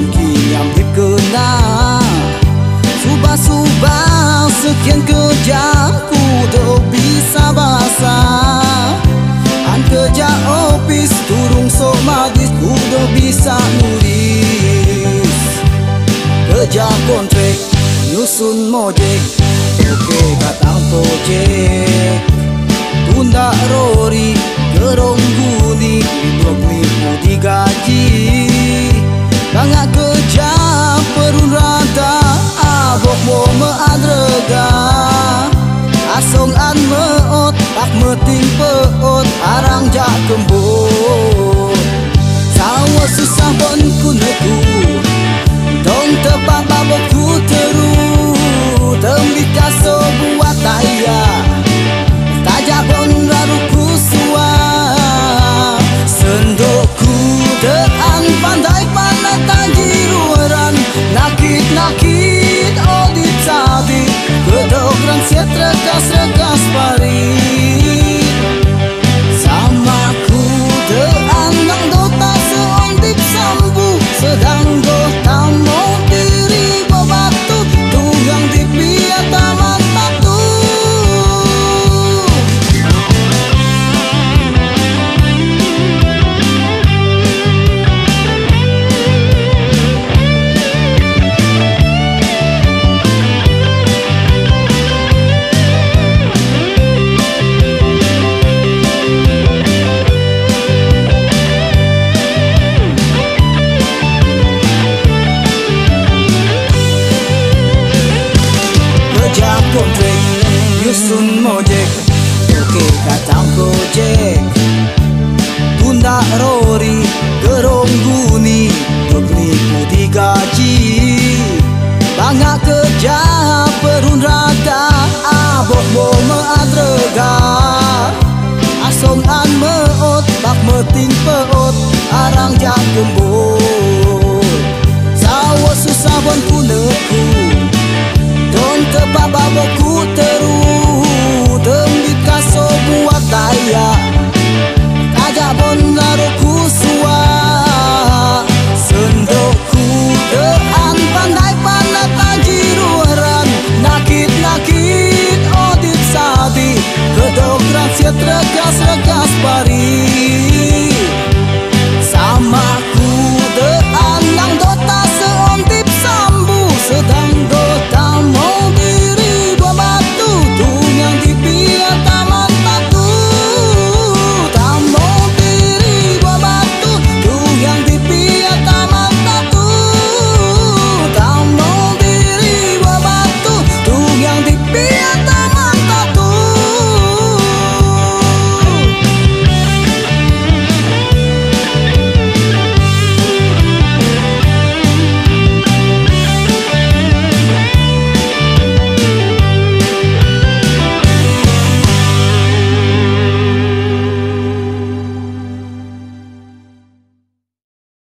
kiam hip kena subah-subah sekian kerja ku tak bisa basa. An kerja office turung sok magis ku tak bisa nulis. Kerja kontrak nyusun mojek oke katang projek tunda rori gerong guni blok nipu digaji. Bangga kerja perun rata abok mo meadrega asong an meot tak meting peot arang jak kembut sawa susah pon kuneku dong tebak babok ku teru tembik kaso buat taya tajak pon raruku sua sendokku dean pandai pandai tajiruran nakit-nakit odit sabit kedokran siat rekas-rekas parit sama ku dean nang dota seondip sambu sedang dota mau diri bebatu tunggang di pia taman batu. Kontrak nyusun mojek oke katang projek tunda rori gerong guni penipu digaji. Bangga kerja perun rada abok bo meadrega asong an meot bak meting peot arang jak gembut